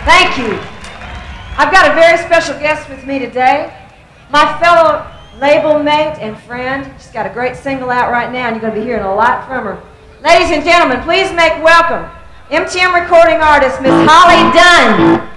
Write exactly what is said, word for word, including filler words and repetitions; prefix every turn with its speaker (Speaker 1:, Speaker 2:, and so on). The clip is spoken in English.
Speaker 1: Thank you. I've got a very special guest with me today. My fellow label mate and friend. She's got a great single out right now, and you're going to be hearing a lot from her. Ladies and gentlemen, please make welcome M T M recording artist, Miss Holly Dunn.